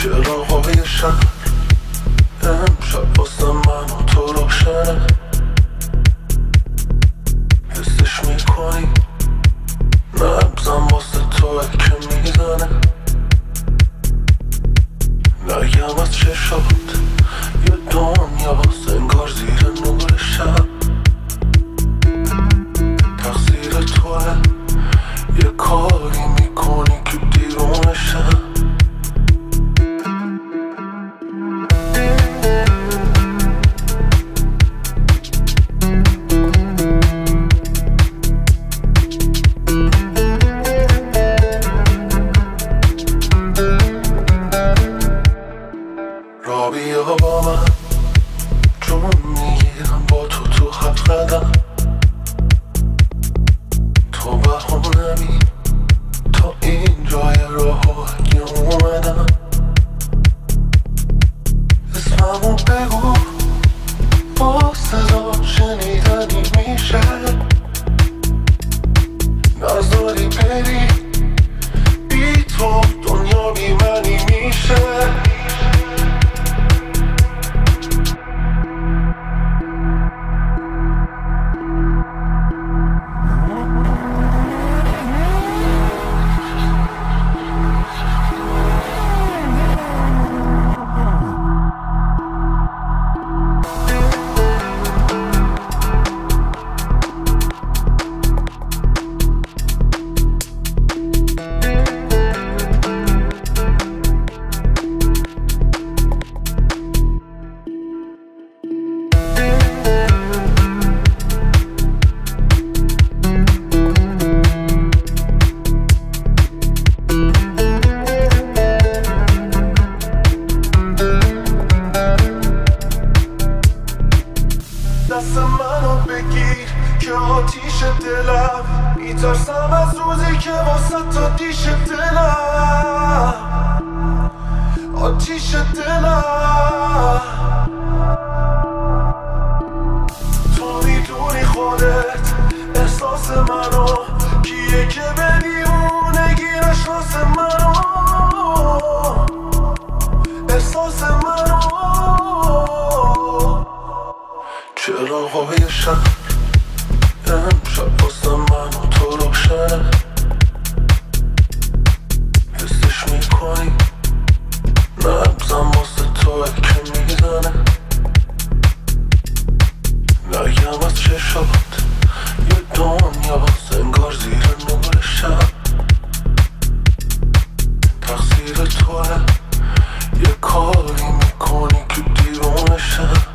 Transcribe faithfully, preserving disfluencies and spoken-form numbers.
چراغای شب امشب واسه من و تو روشنه، حسش میکنی نبزم واسه توه که میزنه. نگم از چشات یه دنیاست انگار زیر نور شب، تقصیر توه یه کاری میکنی که دیرونشم. را بیا با من جون میگیرم با تو تو هفت قدم، تو بهونمی تا این جای راه اگه اومدم. اسممو بگو با صدا شنیدنی میشه، نذاری بری بی تو دنیا بی منی میشه. دست منو بگیر که آتیش دلم، میترسم از روزی که واسه تو دیش دلم، آتیش دلم. تو میدونی خودت احساس منو، کیه که به دیوونگی نشناس منو، احساس منو. چراغای شب امشب واسه من و تو روشنه، حسش میکنی نبزم واسه توه که میزنه. نگم از چشات یه دنیاست انگار زیر نور شب، تقصیر توه یه کاری میکنی که دیرونشم.